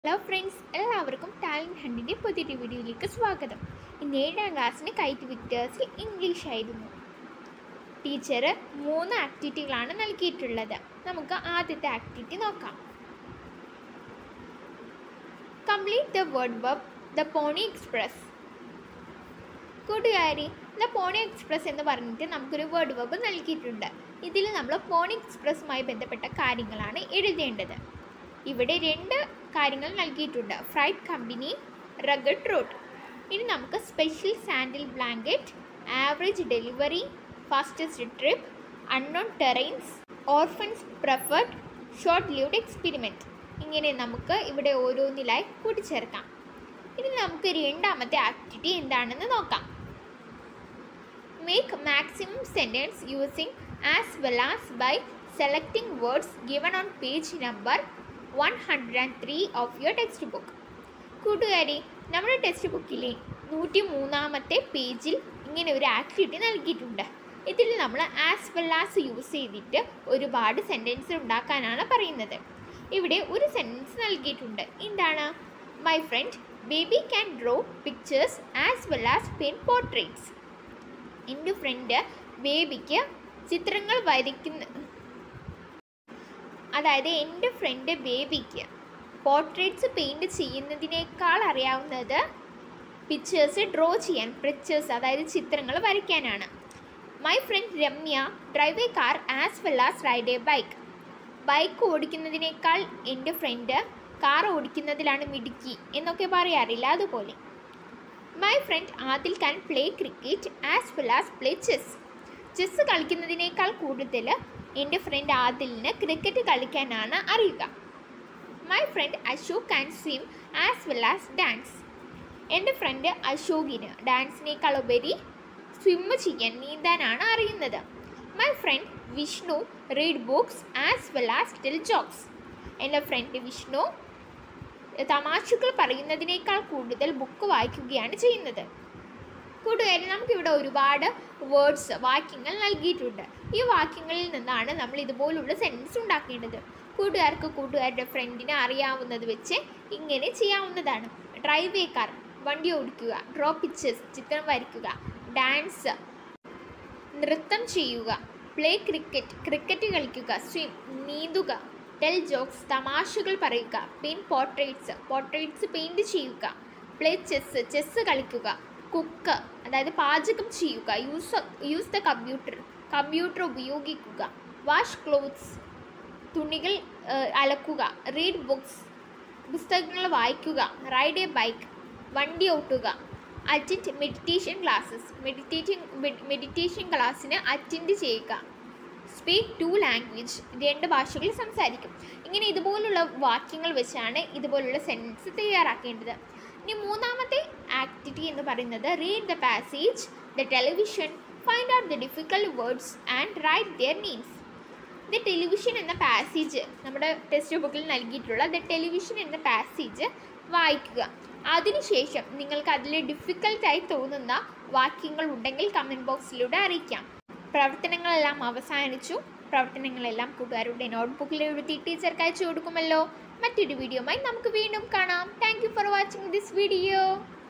Hello friends, എല്ലാവർക്കും talent ഹണ്ടിൻ്റെ പുതിയൊരു വീഡിയോയിലേക്ക് സ്വാഗതം. ഇന്ന് 7ാം ക്ലാസ്സിന് കൈറ്റ് വിക്ടേഴ്സിൽ ഇംഗ്ലീഷ് ആയിരുന്നു. ടീച്ചർ 3 ആക്ടിവിറ്റികളാണ് നൽകിയിട്ടുള്ളത്. നമുക്ക് ആദ്യത്തെ ആക്ടിവിറ്റി നോക്കാം. Complete the word verb the Pony Express. കൂട്ടുകാരി, ദ പോണി എക്സ്പ്രസ് എന്ന് പറഞ്ഞിട്ട് നമുക്കൊരു വേർഡ് വെർബ് നൽകിയിട്ടുണ്ട്. ഇതിൽ നമ്മൾ പോണി എക്സ്പ്രസ്സുമായി ബന്ധപ്പെട്ട കാര്യങ്ങളാണ് എഴുതേണ്ടത്. ഇവിടെ 2 കാര്യങ്ങൾ നൽകിയിട്ടുണ്ട്: ഫ്രൈറ്റ് കമ്പനി, റഗഡ് റൂട്ട്. ഇനി നമുക്ക് special saddle blanket, average delivery, fastest trip, unknown terrains, orphans preferred, short lived experiment. ഇങ്ങനെ നമുക്ക് ഇവിടെ ഓരോന്നിലായി കൂട്ടിച്ചേർക്കാം. ഇനി നമുക്ക് രണ്ടാമത്തെ ആക്ടിവിറ്റി എന്താണെന്ന് നോക്കാം. Make maximum sentence using as well as by selecting words given on page number 103 of your text book. കൂട്ടുകാരി, നമ്മുടെ ടെക്സ്റ്റ് ബുക്കിലെ 103ാമത്തെ പേജിൽ ഇങ്ങനെ ഒരു ആക്ടിവിറ്റി നൽകിയിട്ടുണ്ട്. ഇതിൽ നമ്മൾ ആസ് വെൽ ആസ് യൂസ് ചെയ്തിട്ട് ഒരുപാട് സെൻറ്റൻസ് ഉണ്ടാക്കാനാണ് പറയുന്നത്. ഇവിടെ ഒരു സെൻറ്റൻസ് നൽകിയിട്ടുണ്ട്. എന്താണ്? My friend Baby can draw pictures as well as paint portraits. എൻ്റെ ഫ്രണ്ട് ബേബിക്ക് ചിത്രങ്ങൾ അതായത് എൻ്റെ ഫ്രണ്ട് ബേബിക്ക് പോർട്രേറ്റ്സ് പെയിൻറ്റ് ചെയ്യുന്നതിനേക്കാൾ അറിയാവുന്നത് പിക്ചേഴ്സ് ഡ്രോ ചെയ്യാൻ, പിക്ചേഴ്സ് അതായത് ചിത്രങ്ങൾ വരയ്ക്കാനാണ്. My friend Ramya drive a car as well as ride a bike. Bike ഓടിക്കുന്നതിനേക്കാൾ എൻ്റെ ഫ്രണ്ട് കാർ ഓടിക്കുന്നതിലാണ് മിടുക്കി എന്നൊക്കെ പറയാറില്ല, അതുപോലെ. My friend Adil can play cricket as well as play chess. Chess കളിക്കുന്നതിനേക്കാൾ കൂടുതൽ എൻ്റെ ഫ്രണ്ട് ആദിലിന് ക്രിക്കറ്റ് കളിക്കാനാണ് അറിയുക. My friend Ashok can swim as well as dance. എൻ്റെ ഫ്രണ്ട് അശോകിന് ഡാൻസിനേക്കാൾ ഉപരി സ്വിം ചെയ്യാൻ, നീന്താനാണ് അറിയുന്നത്. My friend Vishnu read books as well as tell jokes. എൻ്റെ ഫ്രണ്ട് വിഷ്ണു തമാശകൾ പറയുന്നതിനേക്കാൾ കൂടുതൽ ബുക്ക് വായിക്കുകയാണ് ചെയ്യുന്നത്. കൂട്ടുകാരി, നമുക്കിവിടെ ഒരുപാട് വേർഡ്സ്, വാക്യങ്ങൾ നൽകിയിട്ടുണ്ട്. ഈ വാക്യങ്ങളിൽ നിന്നാണ് നമ്മൾ ഇതുപോലുള്ള സെൻറ്റൻസ് ഉണ്ടാക്കേണ്ടത്. കൂട്ടുകാർക്ക് കൂട്ടുകാരുടെ ഫ്രണ്ടിനെ അറിയാവുന്നത് വെച്ച് ഇങ്ങനെ ചെയ്യാവുന്നതാണ്. ഡ്രൈവ് എ കാർ, വണ്ടി ഓടിക്കുക. ഡ്രോ പിക്ചേഴ്സ്, ചിത്രം വരയ്ക്കുക. ഡാൻസ്, നൃത്തം ചെയ്യുക. പ്ലേ ക്രിക്കറ്റ്, ക്രിക്കറ്റ് കളിക്കുക. സ്വിം, നീന്തുക. ടെൽ ജോക്സ്, തമാശകൾ പറയുക. പെയിൻറ്റ് പോർട്രേറ്റ്സ്, പോർട്രേറ്റ്സ് പെയിൻറ്റ് ചെയ്യുക. പ്ലേ ചെസ്, ചെസ് കളിക്കുക. കുക്ക്, അതായത് പാചകം ചെയ്യുക. യൂസ് ദ കമ്പ്യൂട്ടർ, കമ്പ്യൂട്ടർ ഉപയോഗിക്കുക. വാഷ് ക്ലോത്ത്സ്, തുണികൾ അലക്കുക. റീഡ് ബുക്സ്, പുസ്തകങ്ങൾ വായിക്കുക. റൈഡ് എ ബൈക്ക്, വണ്ടി ഓട്ടുക. അറ്റൻഡ് മെഡിറ്റേഷൻ ക്ലാസ്സസ്, മെഡിറ്റേഷൻ ക്ലാസ്സിന് അറ്റൻഡ് ചെയ്യുക. സ്പീക്ക് 2 ലാംഗ്വേജ്, 2 ഭാഷകൾ സംസാരിക്കും. ഇങ്ങനെ ഇതുപോലുള്ള വാക്യങ്ങൾ വെച്ചാണ് ഇതുപോലുള്ള സെൻറ്റൻസ് തയ്യാറാക്കേണ്ടത്. ഇനി 3ാമത്തെ ആക്ടിവിറ്റി എന്ന് പറയുന്നത് read the passage, the television, find out the difficult words and write their means. The television എന്ന പാസേജ് നമ്മുടെ ടെക്സ്റ്റ് ബുക്കിൽ നൽകിയിട്ടുള്ള ദ ടെലിവിഷൻ എന്ന പാസേജ് വായിക്കുക. അതിനുശേഷം നിങ്ങൾക്ക് അതിൽ ഡിഫിക്കൽട്ടായി തോന്നുന്ന വാക്യങ്ങൾ ഉണ്ടെങ്കിൽ കമൻറ്റ് ബോക്സിലൂടെ അറിയിക്കാം. പ്രവർത്തനങ്ങളെല്ലാം അവസാനിച്ചു. പ്രവർത്തനങ്ങളെല്ലാം കൂട്ടുകാരുടെ നോട്ട്ബുക്കിൽ എഴുതി ടീച്ചർക്ക് അയച്ചു കൊടുക്കുമല്ലോ. മറ്റൊരു വീഡിയോയുമായി നമുക്ക് വീണ്ടും കാണാം. Thank you for watching this video.